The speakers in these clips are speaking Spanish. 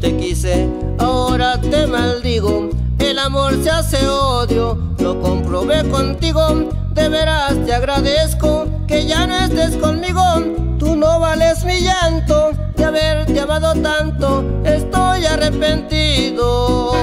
te quise, ahora te maldigo. El amor se hace odio, lo comprobé contigo. De veras te agradezco que ya no estés conmigo. Tú no vales mi llanto de haberte amado tanto. Estoy arrepentido.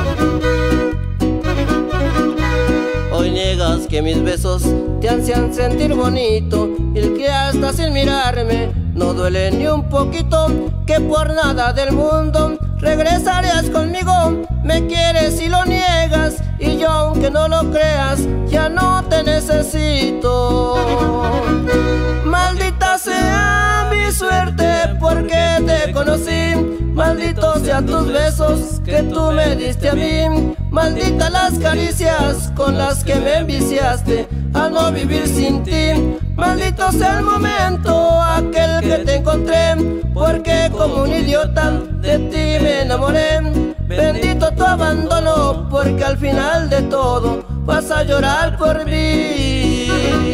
Hoy niegas que mis besos te hacían sentir bonito, y el que hasta sin mirarme no duele ni un poquito. Que por nada del mundo regresarías conmigo. Me quieres y lo niegas, y yo aunque no lo creas ya no te necesito. Maldita sea mi suerte porque te conocí. Malditos sean tus besos que tú me diste a mí. Malditas las caricias con las que me enviciaste a no vivir sin ti. Maldito sea el momento aquel que te encontré, porque como un idiota de ti me enamoré. Bendito tu abandono, porque al final de todo vas a llorar por mí.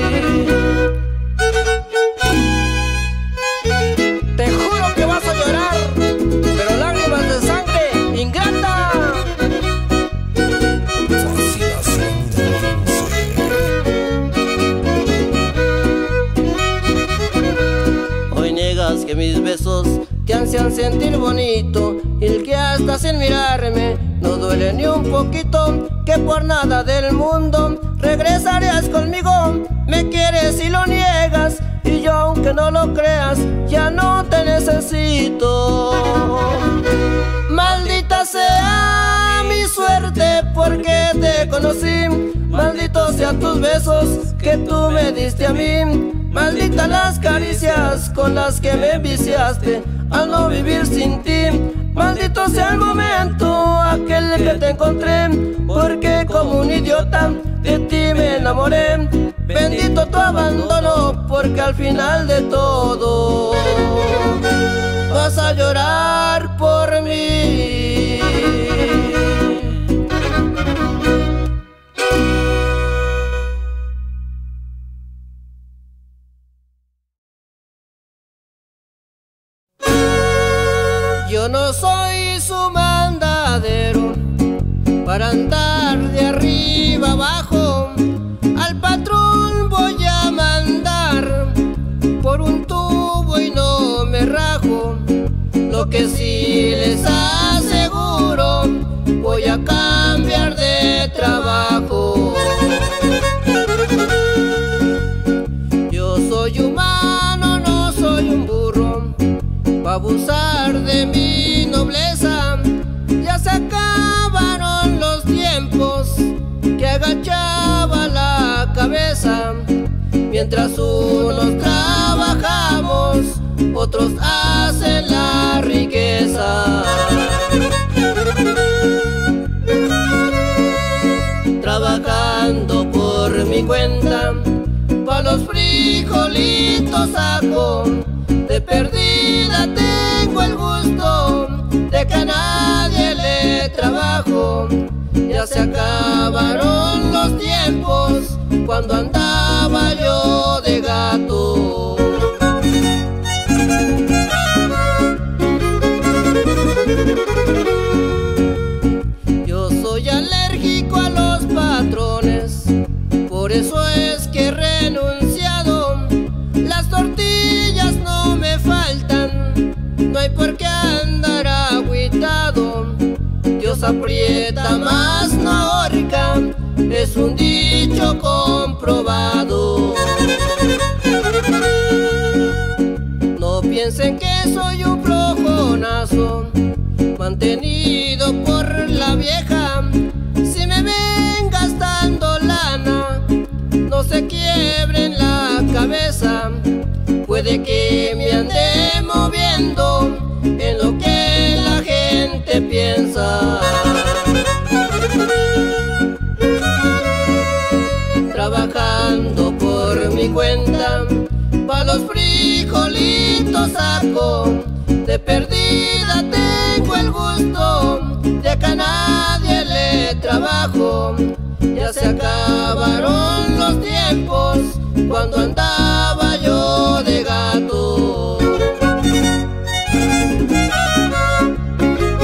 Te juro que vas a llorar, pero lágrimas de sangre, ingrata. Hoy niegas que mis besos te hacían sentir bonito, y el que hasta sin mirarme no duele ni un poquito. Que por nada del mundo regresarías conmigo. Me quieres y lo niegas, y yo aunque no lo creas ya no te necesito. Maldita sea mi suerte porque te conocí. Malditos sean tus besos que tú me diste a mí. Malditas las caricias con las que me enviciaste a no vivir sin ti. Maldito sea el momento aquel que te encontré, porque como un idiota de ti me enamoré. Bendito tu abandono, porque al final de todo vas a llorar por mí. Yo no soy su mandadero para andar de arriba abajo. Al patrón voy a mandar por un tubo y no me rajo. Lo que sí les aseguro, voy a cambiar de trabajo. Yo soy humano, no soy un burro pa' abusar de mi nobleza. Ya se acabaron los tiempos que agachaba la cabeza. Mientras unos trabajamos, otros hacen la riqueza. Trabajando por mi cuenta, pa' los frijolitos saco. De perdida tengo el gusto de que a nadie le trabajo. Ya se acabaron los tiempos cuando andaba yo de gato. Yo soy alérgico a los patrones, por eso es que he renunciado. Las tortillas no me faltan, no hay por qué andar agüitado. Dios aprieta más no ahorca, es un dicho comprobado. No piensen que soy un flojonazo, mantenido por la vieja. Si me ven gastando lana, no se quiebren la cabeza. Puede que me ande moviendo en lo que la gente piensa. Trabajando por mi cuenta, pa' los frijolitos saco. De perdida tengo el gusto de que a nadie le trabajo. Ya se acabaron los tiempos cuando andaba yo de gato.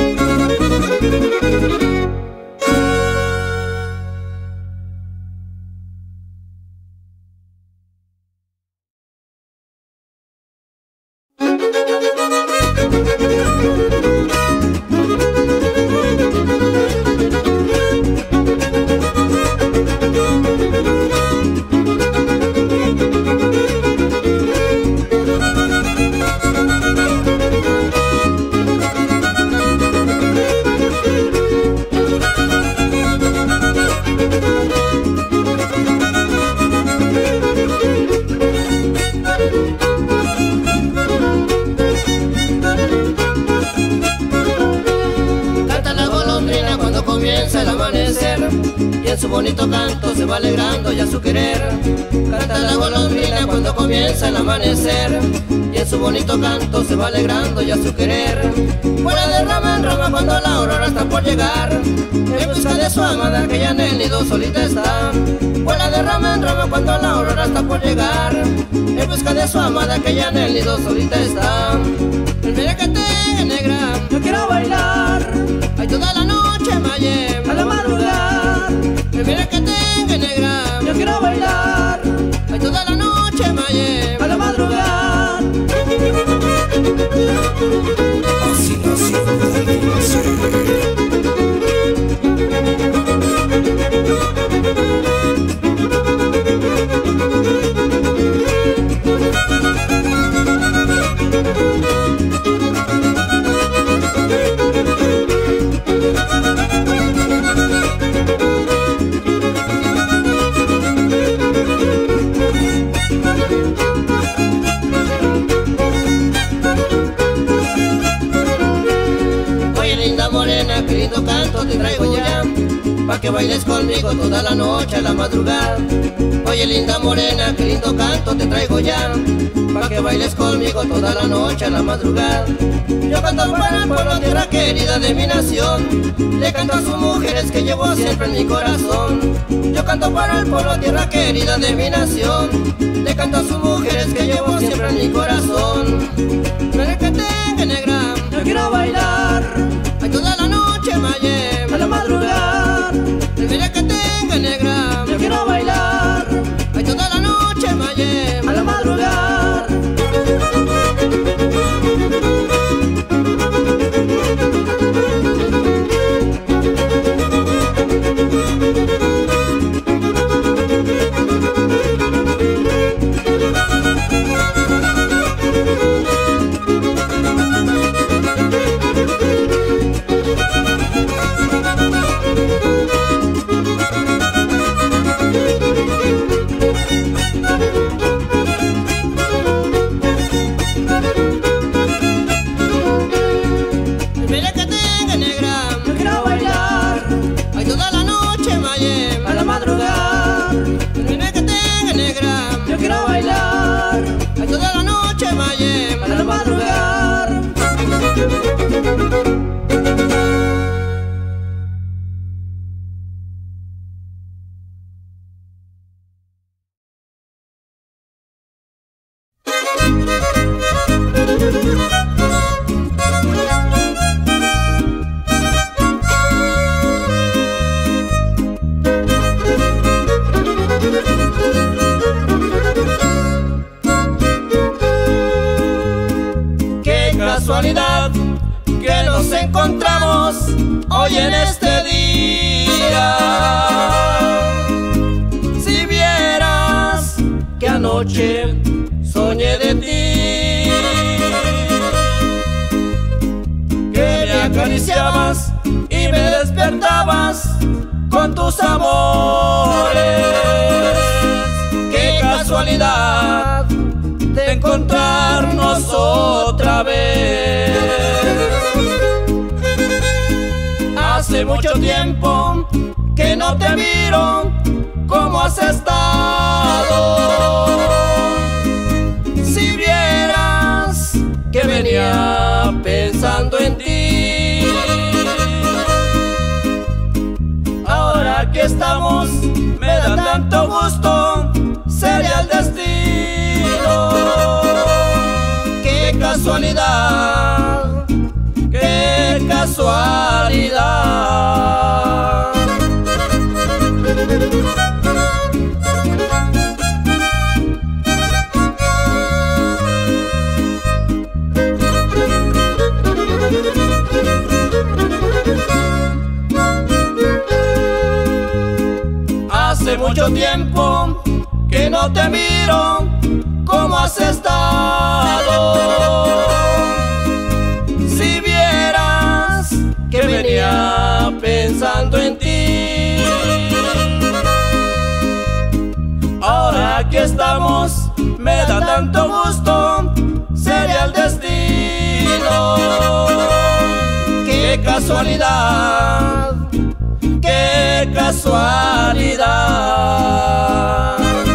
Y en su bonito canto se va alegrando ya su querer. Canta la golondrina cuando comienza el amanecer, y en su bonito canto se va alegrando ya su querer. Vuela de rama en rama cuando la aurora está por llegar, en busca de su amada que ya en el nido solita está. Vuela de rama en rama cuando la aurora está por llegar, en busca de su amada que ya en el nido solita está. Mira que te negra, yo quiero bailar, ay toda la noche maye, a la madrugada. Mira que tenga negra, yo quiero bailar, ay toda la noche maye, a la madrugada. Así nació qué lindo canto te traigo ya, pa' que bailes conmigo toda la noche a la madrugada. Oye linda morena, qué lindo canto te traigo ya, pa' que bailes conmigo toda la noche a la madrugada. Yo canto para el pueblo, tierra querida de mi nación, le canto a sus mujeres que llevo siempre en mi corazón. Yo canto para el pueblo, tierra querida de mi nación, le canto a sus mujeres que llevo siempre en mi corazón. Mira que tenga negra, yo quiero bailar, ay toda la noche maye, a la madrugada. Mira que tenga negra, yo quiero bailar, ay toda la noche maye, a la madrugada. Qué casualidad que nos encontramos hoy en este día. Si vieras que anoche soñé de ti, que me acariciabas y me despertabas con tus amores. Qué casualidad de encontrarnos otra vez. Hace mucho tiempo que no te miro, ¿cómo has estado? Si vieras que venía pensando en ti. Ahora que estamos, me da tanto gusto, sería el destino. Qué casualidad, qué casualidad. cuánto tiempo que no te miro, ¿cómo has estado? Si vieras que venía pensando en ti. Ahora que estamos, me da tanto gusto, sería el destino. ¡Qué casualidad! ¡Qué casualidad!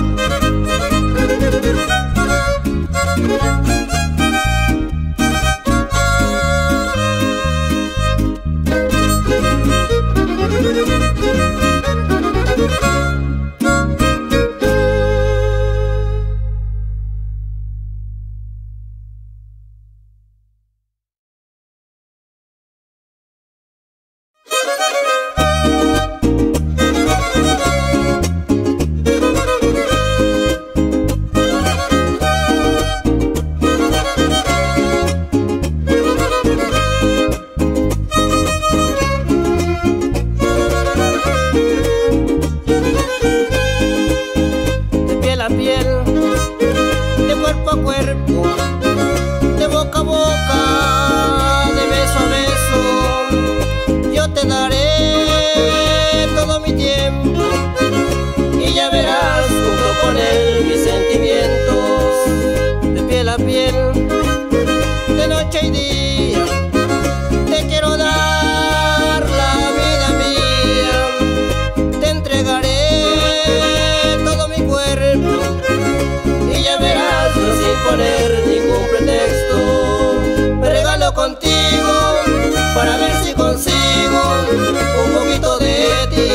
De boca a boca, de beso a beso, yo te daré todo mi tiempo y ya verás junto con él mis sentimientos. De piel a piel, de noche y día, te quiero dar la vida mía. Te entregaré todo mi cuerpo y ya verás sin poner ningún pretexto. Me regalo contigo para ver si consigo un poquito de ti.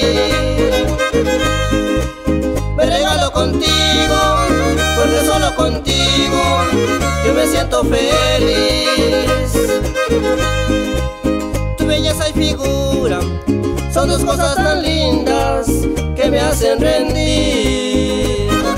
Me regalo contigo porque solo contigo yo me siento feliz. Tu belleza y figura son dos cosas tan lindas que me hacen rendir.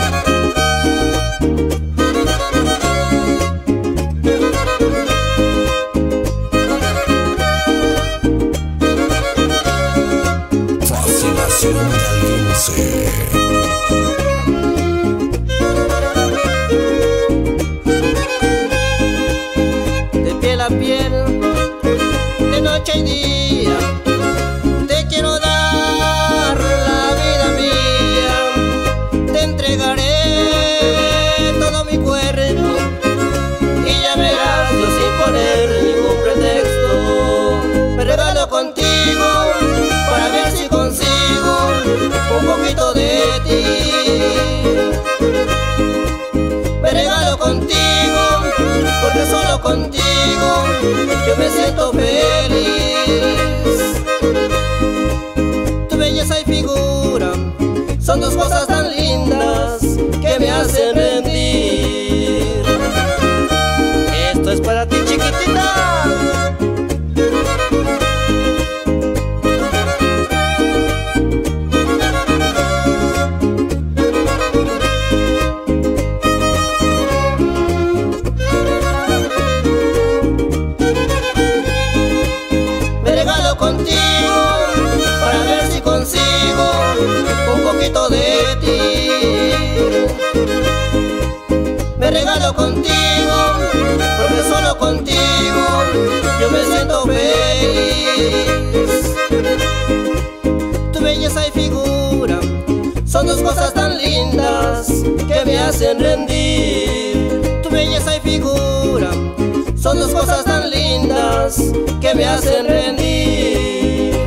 Fascinación de Alguince. De piel a piel, de noche y día, te quiero dar la vida mía. Te entregaré todo mi cuerpo y ya verás yo sin poner ningún pretexto. Me regalo contigo para ver si consigo un poquito de ti. Me regalo contigo porque solo contigo yo me siento feliz. Tu belleza y figura son dos cosas tan lindas que me hacen rendir. Esto es para ti, chiquitita. Contigo para ver si consigo un poquito de ti. Me regalo contigo porque solo contigo yo me siento feliz. Tu belleza y figura son dos cosas tan lindas que me hacen rendir. Tu belleza y figura son dos cosas tan lindas que me hacen rendir.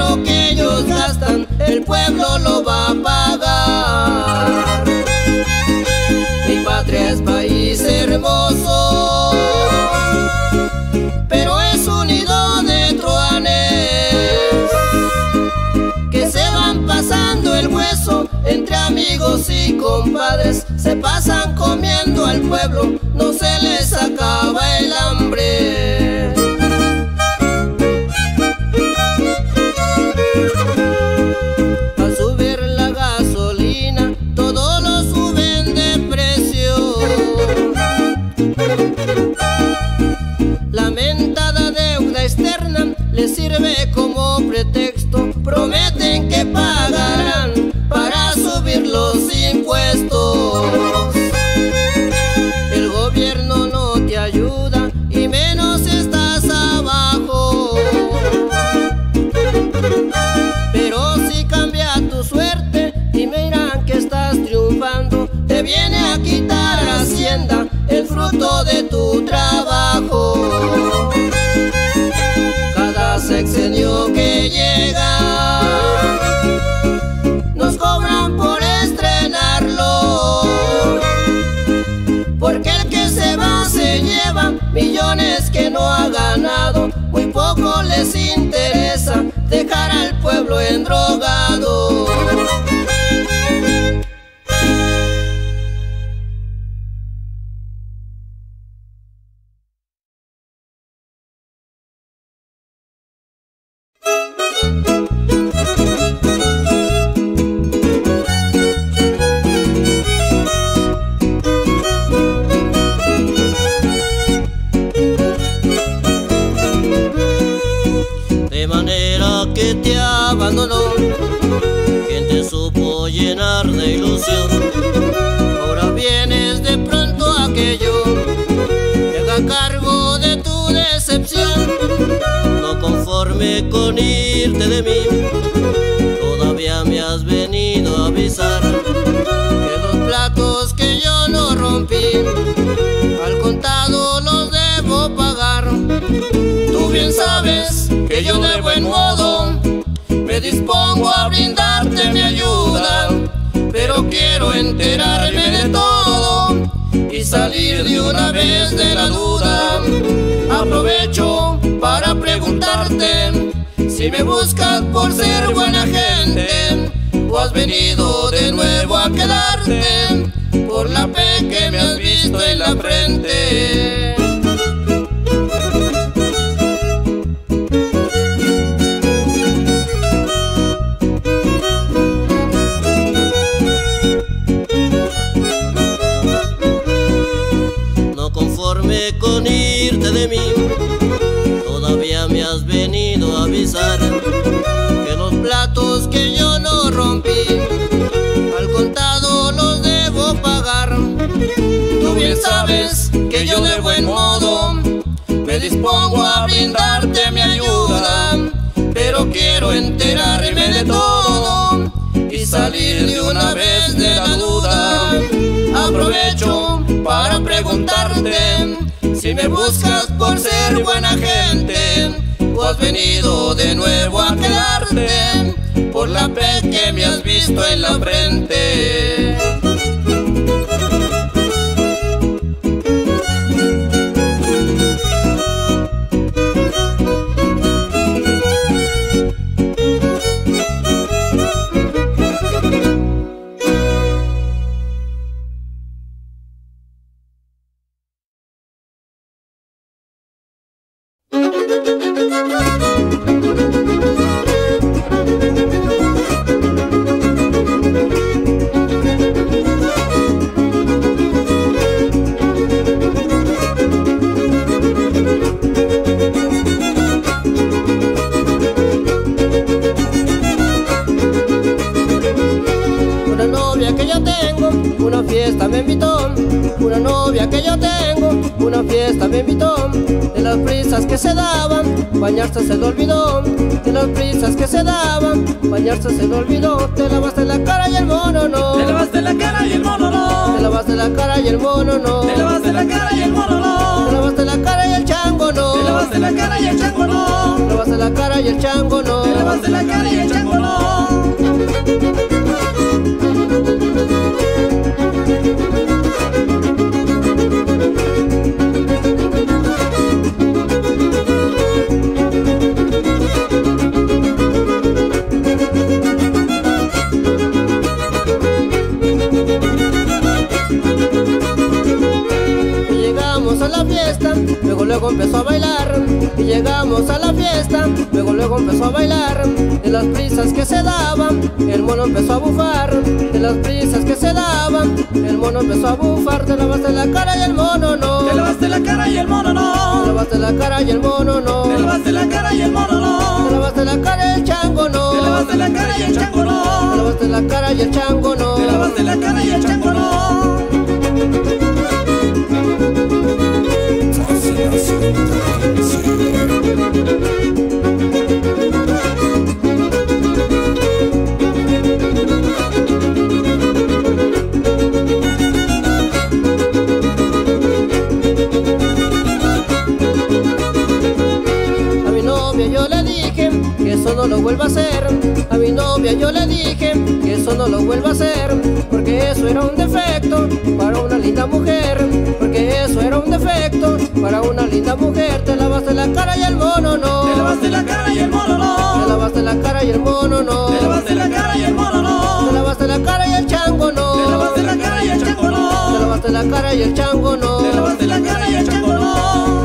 dinero que ellos gastan, el pueblo lo va a pagar. Mi patria es país hermoso, pero es un nido de truanes que se van pasando el hueso entre amigos y compadres. Se pasan comiendo al pueblo, no se les acaba el hambre. Al subir la gasolina, todo lo suben de precio. La mentada deuda externa les sirve como pretexto. Prometen que pagarán para subir los impuestos. El gobierno no te ayuda y menos estás abajo. Pero si cambia tu suerte y miran que estás triunfando, te viene a quitar Hacienda, el fruto de tu trabajo. Cada sexenio que llega nos cobran por estrenarlo, porque el que se va se lleva millones que no ha ganado. Muy poco les interesa dejar al pueblo endrogado. De manera que te abandonó quien te supo llenar de ilusión. Ahora vienes de pronto a aquello que haga cargo de tu decepción. No conforme con irte de mí, todavía me has venido a avisar que los platos que yo no rompí, al contado los debo pagar. Tú bien sabes que yo de buen modo me dispongo a brindarte mi ayuda, pero quiero enterarme de todo y salir de una vez de la duda. Aprovecho para preguntarte si me buscas por ser buena gente o has venido de nuevo a quedarte por la P que me has visto en la frente. Con irte de mí, todavía me has venido a avisar que los platos que yo no rompí, al contado los debo pagar. Tú bien sabes que yo de buen modo me dispongo a brindarte mi ayuda, pero quiero enterarme de todo y salir de una vez de la duda. Aprovecho para preguntarte si me buscas por ser buena gente o has venido de nuevo a quedarte por la P que me has visto en la frente. Una fiesta me invitó, una novia que yo tengo, una fiesta me invitó. De las prisas que se daban, bañarse se le olvidó. De las prisas que se daban, bañarse se le olvidó. Te lavaste la cara y el mono no. Te lavaste la cara y el mono no. Te lavaste la cara y el mono no. Te lavaste la cara y el mono no. Te lavaste la cara y el chango no. Te lavaste la cara y el chango no. Te lavaste la cara y el chango no. Te lavaste lavaste la cara y el chango no. Luego empezó a bailar y llegamos a la fiesta. Luego empezó a bailar. De las prisas que se daban, el mono empezó a bufar. De las prisas que se daban, el mono empezó a bufar. Te lavaste la cara y el mono no. Te lavaste la cara y el mono no. Te lavaste la cara y el mono no. Te lavaste la cara y el mono no. Te lavaste la cara y el chango no. Te lavaste la cara y el chango no. Te lavaste la cara y el chango no. Te lavaste la cara y el chango no. A mi novia yo le dije que eso no lo vuelva a hacer. A mi novia yo le dije que eso no lo vuelva a hacer, porque eso era un defecto para una linda mujer. Porque eso era un defecto para una linda mujer. Te lavaste la cara y el mono no. Te lavaste la cara y el mono no. Te lavaste la cara y el mono no. Te lavaste la cara y el mono no. Te lavaste la cara y el chango no. Te lavaste la cara y el chango no. Te lavaste la cara y el chango no. Te lavaste la cara y el chango no.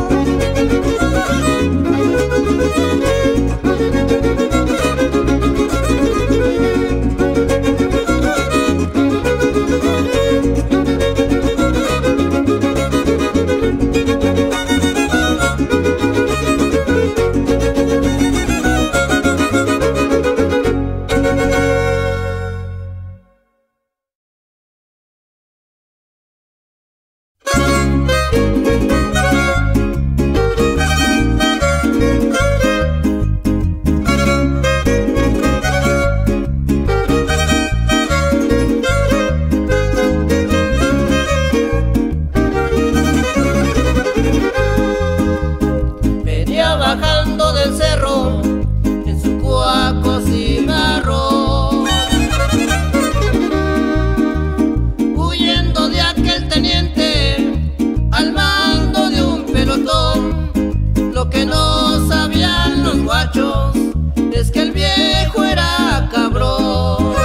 Es que el viejo era cabrón.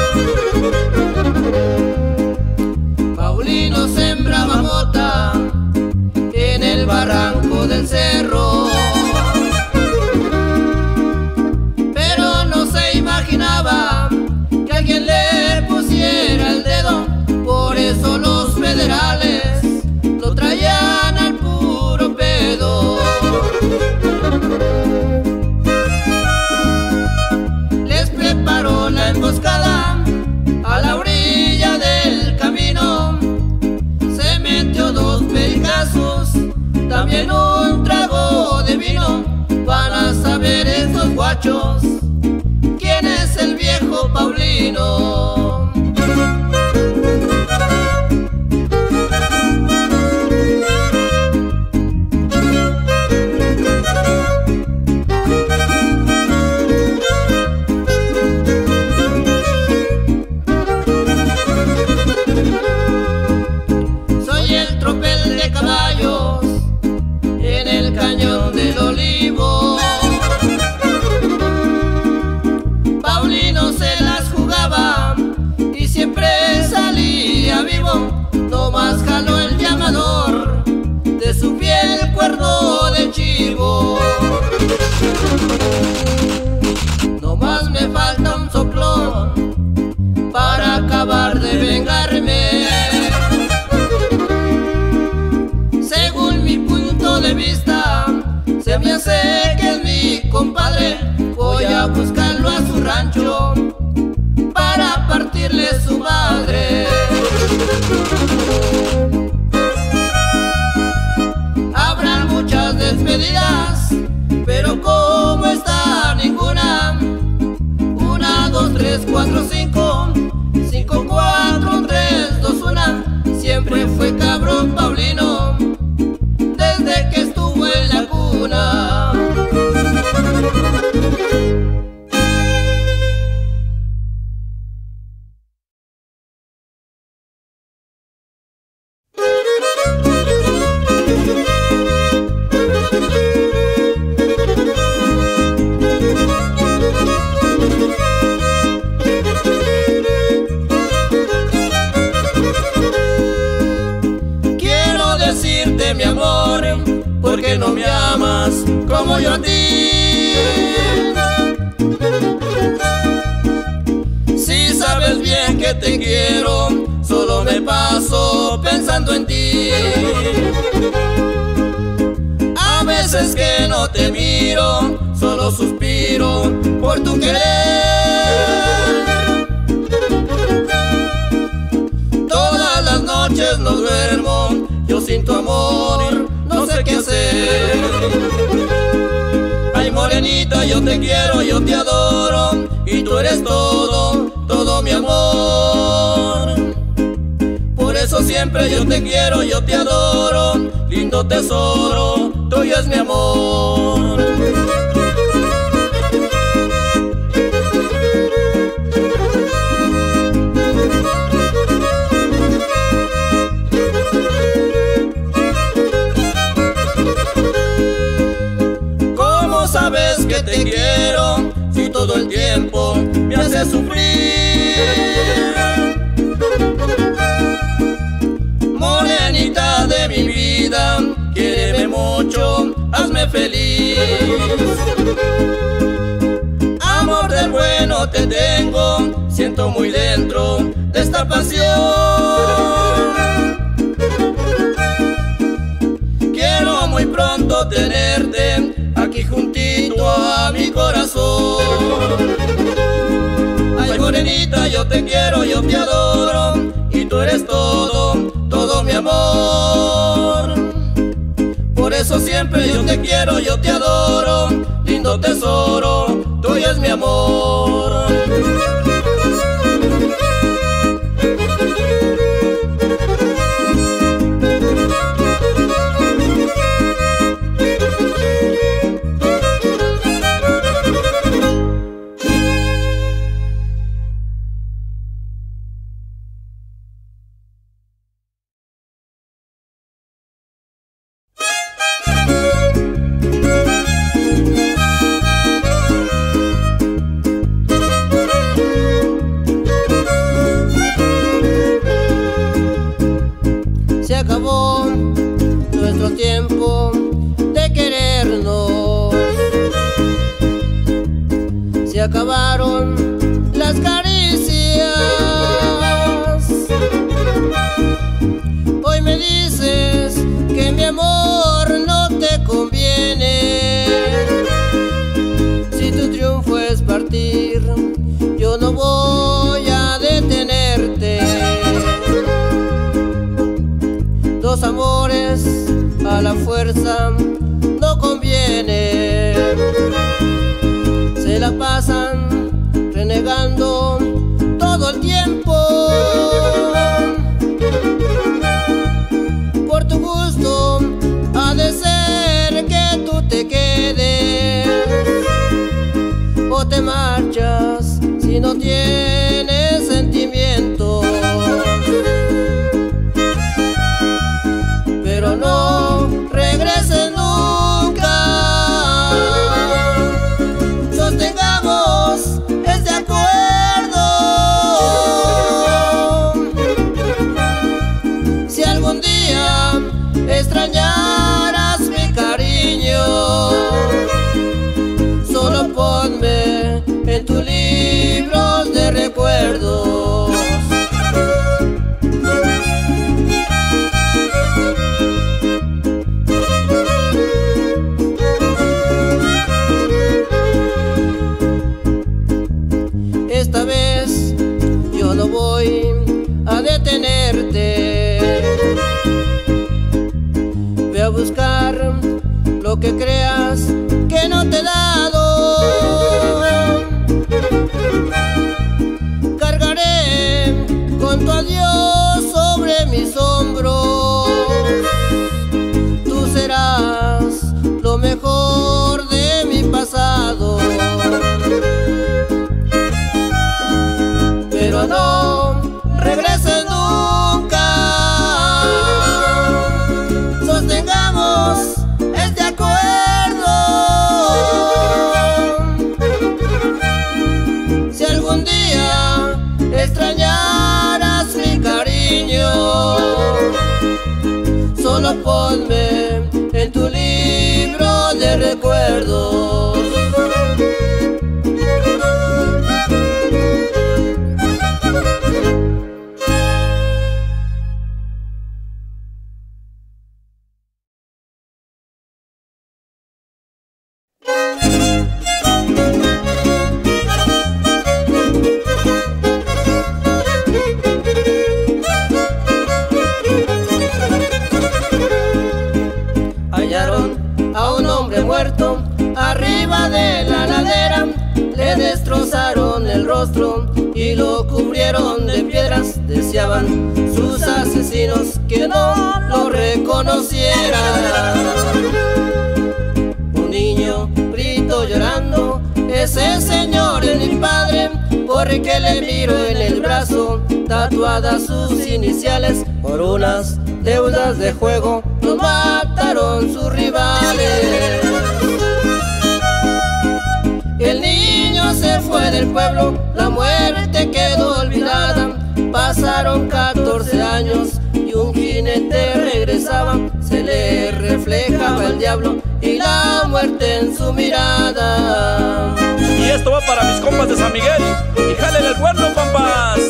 Paulino sembraba mota en el barranco del cerro, pero no se imaginaba que alguien le pusiera el dedo. Por eso los federales lo traían al puro pedo. La emboscada a la orilla del camino, se metió 2 pericazos, también un trago de vino. Van a saber esos guachos quién es el viejo Paulino. Paulino se las jugaba y siempre salía vivo. Nomás jaló el llamador de su piel cuerno de chivo. Nomás me falta un soplón para acabar de vengarme. Según mi punto de vista, se me hace que es mi compadre. Voy a buscarlo a su rancho para partirle su madre. Habrán muchas despedidas, pero como está ninguna. 1, 2, 3, 4, 5, 5, 4, 3, 2, 1. Siempre fue cabrón Paulino desde que estuvo en la cuna. en ti. A veces que no te miro, solo suspiro por tu querer. Todas las noches no duermo, yo sin tu amor no sé qué hacer. Ay, morenita, yo te quiero, yo te adoro, y tú eres todo, todo mi amor. Por eso siempre yo te quiero, yo te adoro, lindo tesoro, tuyo es mi amor. ¿Cómo sabes que te quiero si todo el tiempo me haces sufrir? Morenita de mi vida, quiéreme mucho, hazme feliz. Amor del bueno te tengo, siento muy dentro de esta pasión. Quiero muy pronto tenerte aquí juntito a mi corazón. Ay, morenita, yo te quiero, yo te adoro, y tú eres todo, todo mi amor. Por eso siempre yo te quiero, yo te adoro, lindo tesoro, tuyo es mi amor. Se acabó nuestro tiempo de querernos, se acabaron las caricias. Hoy me dices que mi amor no te conviene. Si tu triunfo es partir, yo no voy a detenerte. Dos amores a la fuerza no conviene. Se la pasan renegando todo el tiempo. Por tu gusto ha de ser que tú te quedes, o te marchas si no tienes sentimiento. Pero no regreses nunca. Sostengamos este acuerdo. Si algún día extrañaras mi cariño, solo ponme en tus libros de recuerdos. Esta vez yo no voy a detenerte. Ve a buscar lo que creas que no te he dado. Cargaré con tu adiós sobre mis hombros. Tú serás lo mejor de mi pasado. Pero no regreses nunca. Sostengamos este acuerdo. Si algún día extrañaras mi cariño, solo ponme en tu libro de recuerdos. destrozaron el rostro y lo cubrieron de piedras. Deseaban sus asesinos que no lo reconocieran. Un niño grito llorando: ese señor es mi padre, porque le miro en el brazo tatuadas sus iniciales. Por unas deudas de juego nos mataron sus rivales. El niño se fue del pueblo, la muerte quedó olvidada. Pasaron 14 años y un jinete regresaba. Se le reflejaba el diablo y la muerte en su mirada. Y esto va para mis compas de San Miguel. Y jalen el cuerno, compas.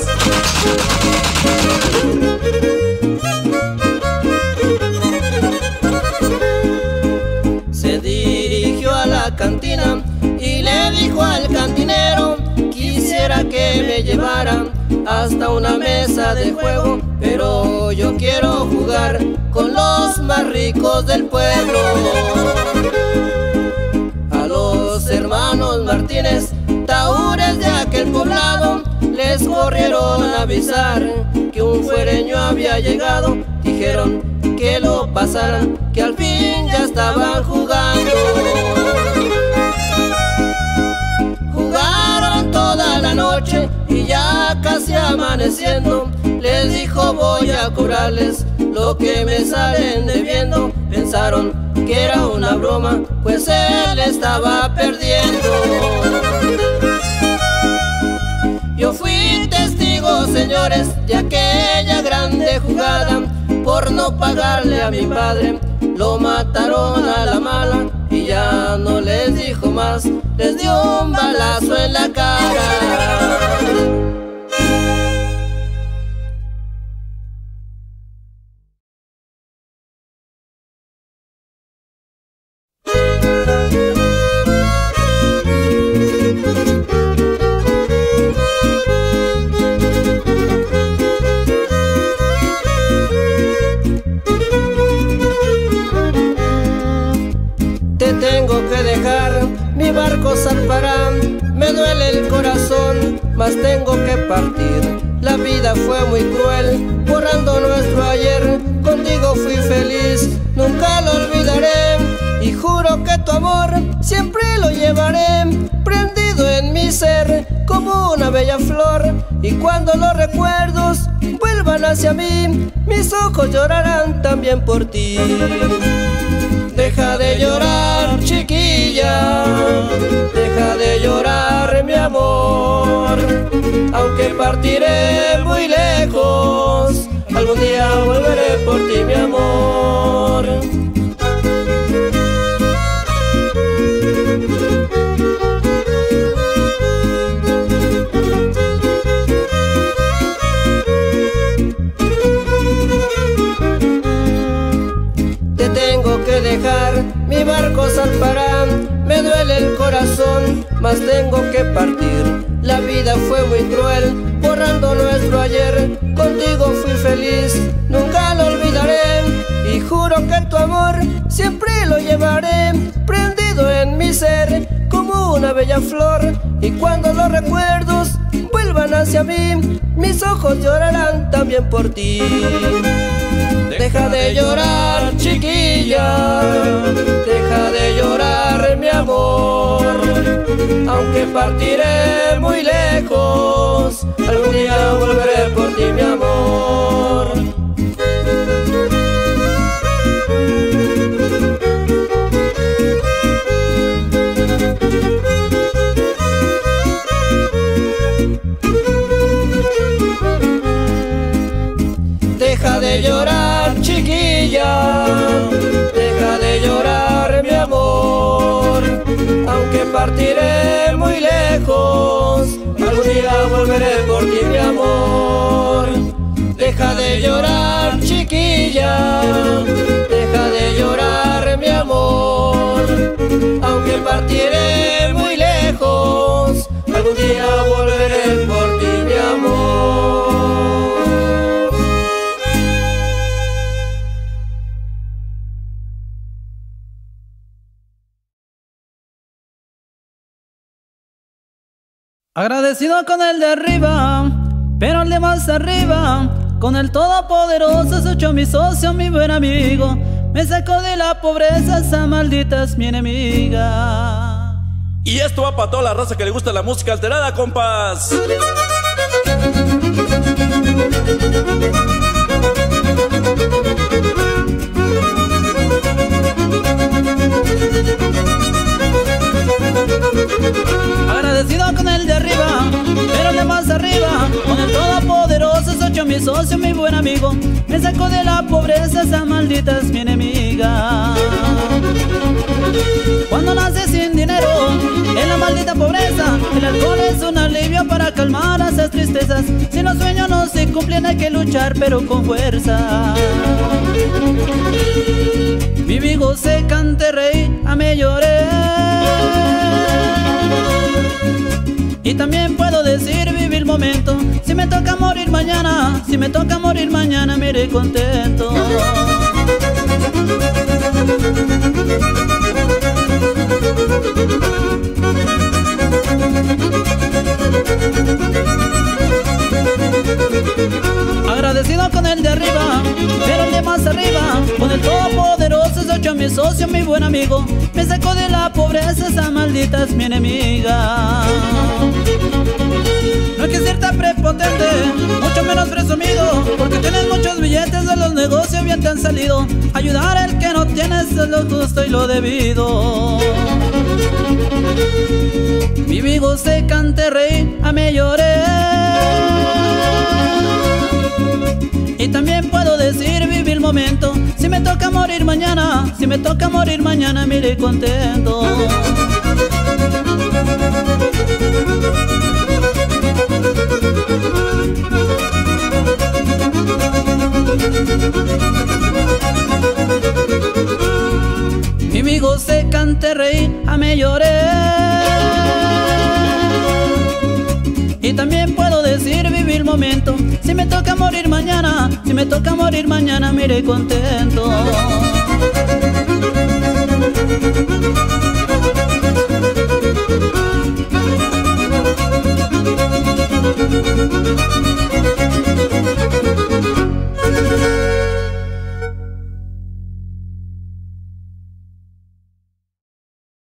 Se dirigió a la cantina y le dijo al cantinero: quisiera que me llevaran hasta una mesa de juego, pero yo quiero jugar con los más ricos del pueblo. A los hermanos Martínez, taúres de aquel poblado, les corrieron a avisar que un fuereño había llegado. Dijeron que lo pasaran, que al fin ya estaban jugando. Jugaron toda la noche y ya casi amaneciendo, les dijo: voy a cobrarles lo que me salen debiendo. Pensaron que era una broma, pues él estaba perdiendo. Yo fui testigo, señores, de aquella grande jugada. Por no pagarle a mi padre, lo mataron a la mala. Y ya no les dijo más, les dio un balazo en la cara. Tengo que dejar, mi barco zarpará. Me duele el corazón, mas tengo que partir. La vida fue muy cruel, borrando nuestro ayer. Contigo fui feliz, nunca lo olvidaré. Y juro que tu amor siempre lo llevaré prendido en mi ser como una bella flor. Y cuando los recuerdos vuelvan hacia mí, mis ojos llorarán también por ti. Deja de llorar, chiquilla, deja de llorar, mi amor. Aunque partiré muy lejos, algún día volveré por ti, mi amor. Tengo que dejar, mi barco zarpará. Me duele el corazón, mas tengo que partir. La vida fue muy cruel, borrando nuestro ayer. Contigo fui feliz, nunca lo olvidaré. Y juro que tu amor siempre lo llevaré prendido en mi ser como una bella flor. Y cuando los recuerdos vuelvan hacia mí, mis ojos llorarán también por ti. Deja de llorar, chiquilla, deja de llorar, mi amor. Aunque partiré muy lejos, algún día volveré por ti, mi amor. Deja de llorar, chiquilla, deja de llorar, mi amor. Aunque partiré muy lejos, algún día volveré por ti, mi amor. Deja de llorar, chiquilla, deja de llorar, mi amor. Aunque partiré muy lejos, algún día volveré por ti, mi amor. Agradecido con el de arriba, pero el de más arriba, con el todopoderoso, es hecho mi socio, mi buen amigo. Me sacó de la pobreza, esa maldita es mi enemiga. Y esto va para toda la raza que le gusta la música alterada, compas. Agradecido con el de arriba, pero el de más arriba, con el todopoderoso, es hecho mi socio, mi buen amigo. Me sacó de la pobreza, esa maldita es mi enemiga. Cuando naces sin dinero, en la maldita pobreza, el alcohol es un alivio para calmar esas tristezas. Si los sueños no se cumplen hay que luchar, pero con fuerza. Viví, gocé, canté, reí, amé, lloré. Y también puedo decir, viví el momento. Si me toca morir mañana, si me toca morir mañana, me iré contento. Agradecido con el de arriba, pero el de más arriba, con el todopoderoso, es hecho mi socio, mi buen amigo. Me sacó de la pobreza, esa maldita es mi enemiga. No hay que ser tan prepotente, mucho menos presumido, porque tienes muchos billetes, de los negocios bien te han salido. Ayudar al que no tienes es lo justo y lo debido. Viví, gocé, canté, reí, amé, lloré. Y también puedo decir, viví el momento. Si me toca morir mañana, si me toca morir mañana, me iré contento. Viví, gocé, canté, reí, amé, lloré. Y también puedo decir, viví el momento. Si me toca morir mañana, si me toca morir mañana, me iré contento.